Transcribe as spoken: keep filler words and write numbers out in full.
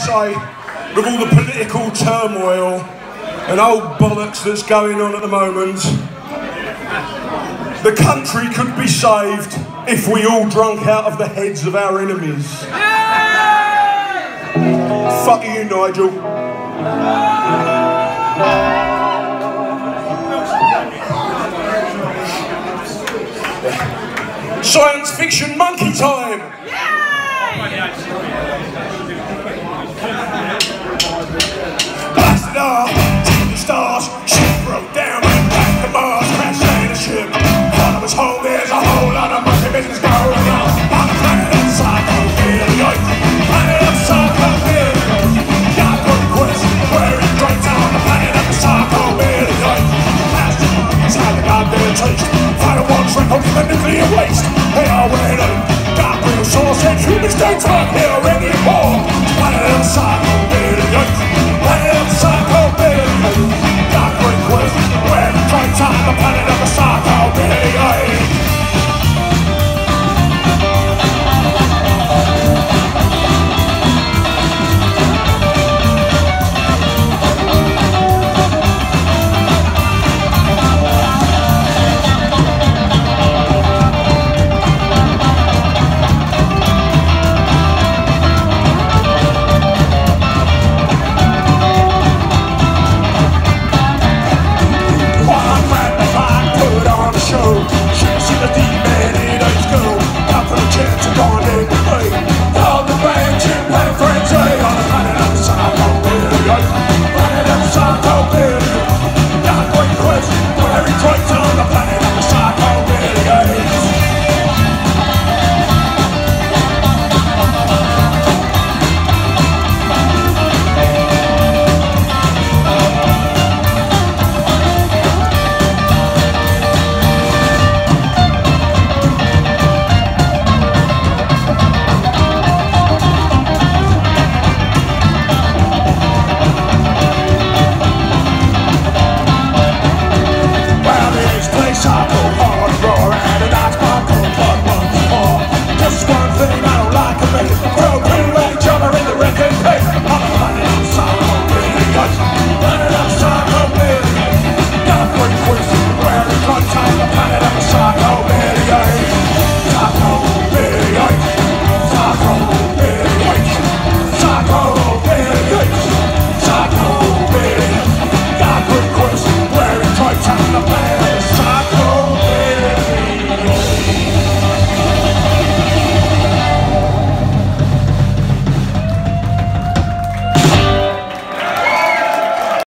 say, with all the political turmoil and old bollocks that's going on at the moment, the country could be saved if we all drunk out of the heads of our enemies. Fuck you, Nigel. Science fiction monkey time!